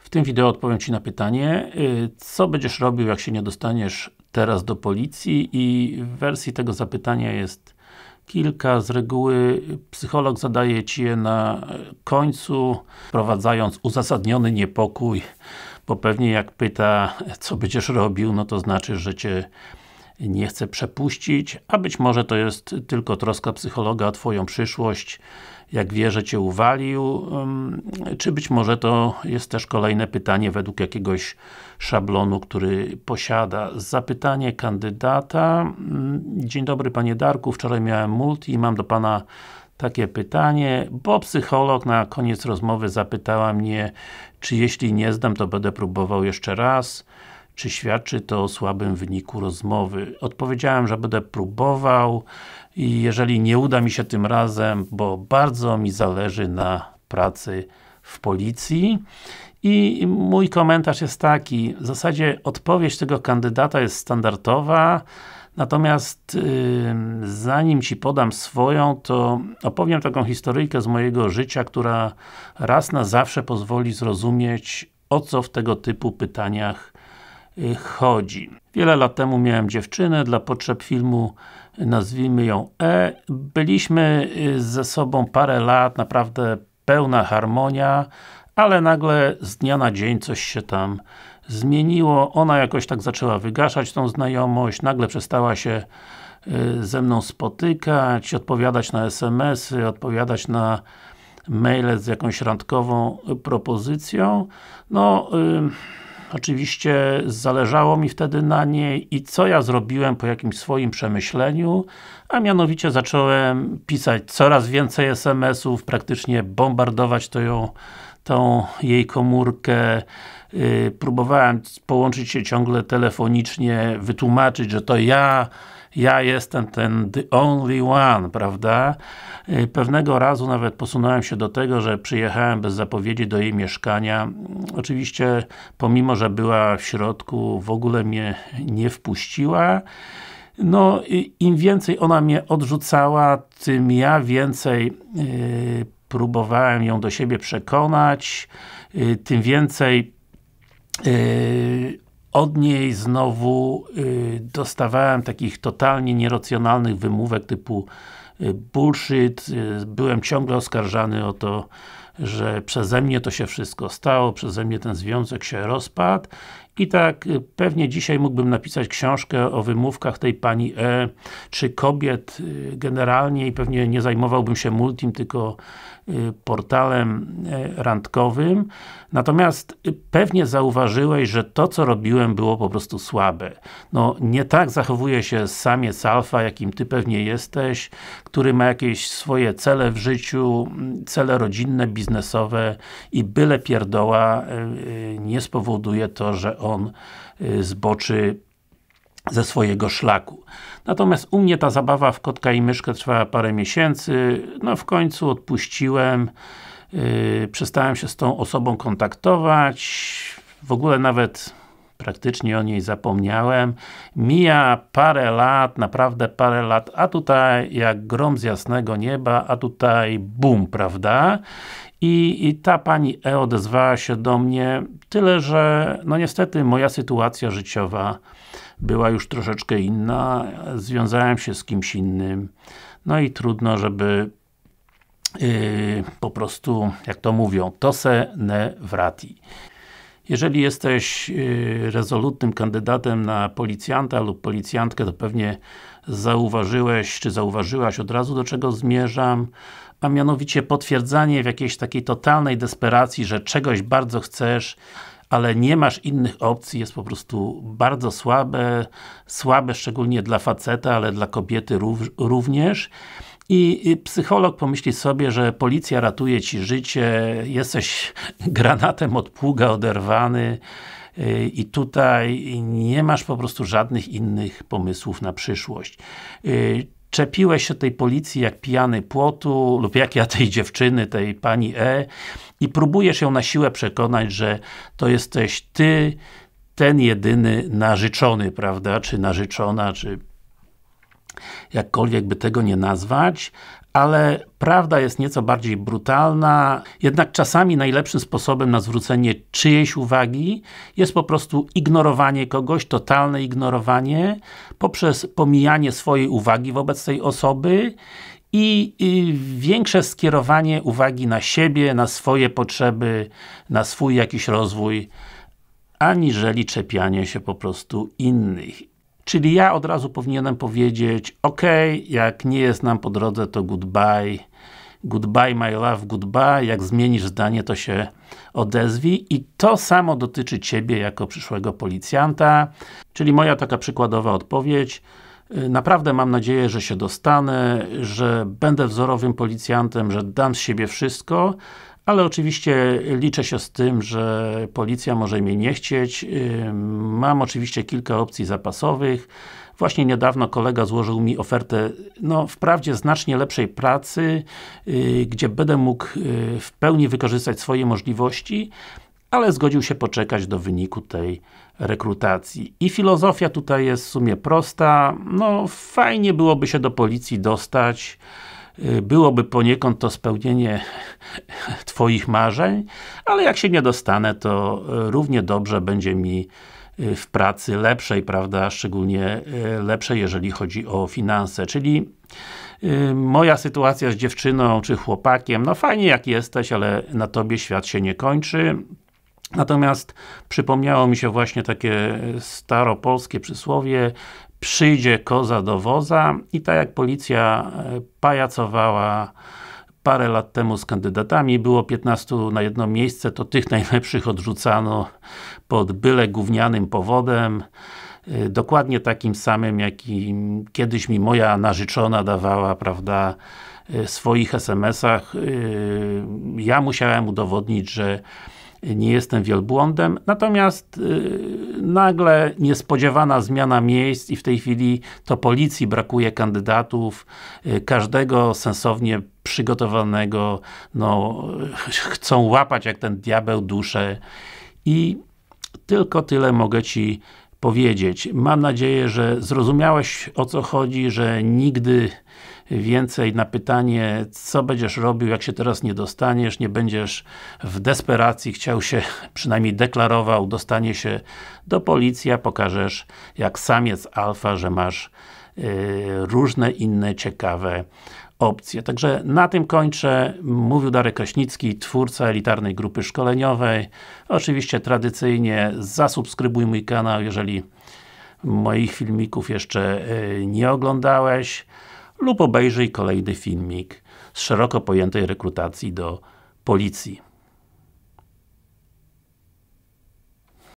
W tym wideo odpowiem Ci na pytanie, co będziesz robił, jak się nie dostaniesz teraz do policji, i w wersji tego zapytania jest kilka. Z reguły psycholog zadaje Ci je na końcu, wprowadzając uzasadniony niepokój, bo pewnie jak pyta, co będziesz robił, no to znaczy, że Cię nie chce przepuścić, a być może to jest tylko troska psychologa o Twoją przyszłość, jak wie, że Cię uwalił, czy być może to jest też kolejne pytanie według jakiegoś szablonu, który posiada. Zapytanie kandydata. Dzień dobry Panie Darku, wczoraj miałem multi i mam do Pana takie pytanie, bo psycholog na koniec rozmowy zapytała mnie, czy jeśli nie zdam, to będę próbował jeszcze raz. Czy świadczy to o słabym wyniku rozmowy? Odpowiedziałem, że będę próbował i jeżeli nie uda mi się tym razem, bo bardzo mi zależy na pracy w policji. I mój komentarz jest taki, w zasadzie odpowiedź tego kandydata jest standardowa, natomiast zanim Ci podam swoją, to opowiem taką historyjkę z mojego życia, która raz na zawsze pozwoli zrozumieć, o co w tego typu pytaniach chodzi. Wiele lat temu miałem dziewczynę, dla potrzeb filmu nazwijmy ją E. Byliśmy ze sobą parę lat, naprawdę pełna harmonia, ale nagle z dnia na dzień coś się tam zmieniło. Ona jakoś tak zaczęła wygaszać tą znajomość, nagle przestała się ze mną spotykać, odpowiadać na SMS-y, odpowiadać na maile z jakąś randkową propozycją. No, oczywiście zależało mi wtedy na niej i co ja zrobiłem po jakimś swoim przemyśleniu, a mianowicie zacząłem pisać coraz więcej SMS-ów, praktycznie bombardować tą jej komórkę, próbowałem połączyć się ciągle telefonicznie, wytłumaczyć, że to ja jestem ten the only one, prawda? Pewnego razu nawet posunąłem się do tego, że przyjechałem bez zapowiedzi do jej mieszkania. Oczywiście, pomimo że była w środku, w ogóle mnie nie wpuściła. No, im więcej ona mnie odrzucała, tym ja więcej próbowałem ją do siebie przekonać, tym więcej od niej znowu dostawałem takich totalnie nieracjonalnych wymówek typu bullshit, byłem ciągle oskarżany o to, że przeze mnie to się wszystko stało, przeze mnie ten związek się rozpadł i tak pewnie dzisiaj mógłbym napisać książkę o wymówkach tej pani E, czy kobiet generalnie i pewnie nie zajmowałbym się multim, tylko portalem randkowym. Natomiast pewnie zauważyłeś, że to co robiłem było po prostu słabe. No, nie tak zachowuje się samiec alfa, jakim Ty pewnie jesteś, który ma jakieś swoje cele w życiu, cele rodzinne, biznesowe i byle pierdoła nie spowoduje to, że on zboczy ze swojego szlaku. Natomiast u mnie ta zabawa w kotka i myszkę trwała parę miesięcy, no w końcu odpuściłem, przestałem się z tą osobą kontaktować, w ogóle nawet praktycznie o niej zapomniałem. Mija parę lat, naprawdę parę lat, a tutaj jak grom z jasnego nieba, a tutaj bum, prawda? I ta pani E odezwała się do mnie, tyle że no niestety moja sytuacja życiowa była już troszeczkę inna, związałem się z kimś innym, no i trudno, żeby po prostu, jak to mówią, tosse ne vrati. Jeżeli jesteś rezolutnym kandydatem na policjanta lub policjantkę, to pewnie zauważyłeś, czy zauważyłaś od razu, do czego zmierzam, a mianowicie potwierdzanie w jakiejś takiej totalnej desperacji, że czegoś bardzo chcesz, ale nie masz innych opcji, jest po prostu bardzo słabe szczególnie dla faceta, ale dla kobiety również. I psycholog pomyśli sobie, że policja ratuje Ci życie, jesteś granatem od pługa oderwany i tutaj nie masz po prostu żadnych innych pomysłów na przyszłość. Czepiłeś się tej policji jak pijany płotu, lub jak ja tej dziewczyny, tej pani E i próbujesz ją na siłę przekonać, że to jesteś Ty, ten jedyny narzeczony, prawda, czy narzeczona, czy jakkolwiek by tego nie nazwać, ale prawda jest nieco bardziej brutalna, jednak czasami najlepszym sposobem na zwrócenie czyjejś uwagi jest po prostu ignorowanie kogoś, totalne ignorowanie, poprzez pomijanie swojej uwagi wobec tej osoby i większe skierowanie uwagi na siebie, na swoje potrzeby, na swój jakiś rozwój, aniżeli czepianie się po prostu innych. Czyli ja od razu powinienem powiedzieć: ok, jak nie jest nam po drodze, to goodbye. Goodbye my love, goodbye. Jak zmienisz zdanie, to się odezwij. I to samo dotyczy Ciebie jako przyszłego policjanta. Czyli moja taka przykładowa odpowiedź. Naprawdę mam nadzieję, że się dostanę, że będę wzorowym policjantem, że dam z siebie wszystko, ale oczywiście liczę się z tym, że policja może mnie nie chcieć. Mam oczywiście kilka opcji zapasowych. Właśnie niedawno kolega złożył mi ofertę, wprawdzie znacznie lepszej pracy, gdzie będę mógł w pełni wykorzystać swoje możliwości, ale zgodził się poczekać do wyniku tej rekrutacji. I filozofia tutaj jest w sumie prosta. Fajnie byłoby się do policji dostać. Byłoby poniekąd to spełnienie Twoich marzeń, ale jak się nie dostanę, to równie dobrze będzie mi w pracy lepszej, prawda? Szczególnie lepszej, jeżeli chodzi o finanse. Czyli moja sytuacja z dziewczyną czy chłopakiem, fajnie jak jesteś, ale na Tobie świat się nie kończy. Natomiast przypomniało mi się właśnie takie staropolskie przysłowie: przyjdzie koza do woza, i tak jak policja pajacowała parę lat temu z kandydatami, było 15 na jedno miejsce, to tych najlepszych odrzucano pod byle gównianym powodem. Dokładnie takim samym, jakim kiedyś mi moja narzeczona dawała, prawda, w swoich SMS-ach. Ja musiałem udowodnić, że nie jestem wielbłądem, natomiast nagle niespodziewana zmiana miejsc i w tej chwili to policji brakuje kandydatów, każdego sensownie przygotowanego chcą łapać jak ten diabeł duszę i tylko tyle mogę Ci powiedzieć. Mam nadzieję, że zrozumiałeś, o co chodzi, że nigdy więcej na pytanie, co będziesz robił, jak się teraz nie dostaniesz, nie będziesz w desperacji chciał się, przynajmniej deklarował, dostanie się do policji, a pokażesz jak samiec alfa, że masz różne inne ciekawe opcje. Także na tym kończę. Mówił Darek Kraśnicki, twórca elitarnej grupy szkoleniowej. Oczywiście tradycyjnie zasubskrybuj mój kanał, jeżeli moich filmików jeszcze nie oglądałeś, lub obejrzyj kolejny filmik z szeroko pojętej rekrutacji do policji.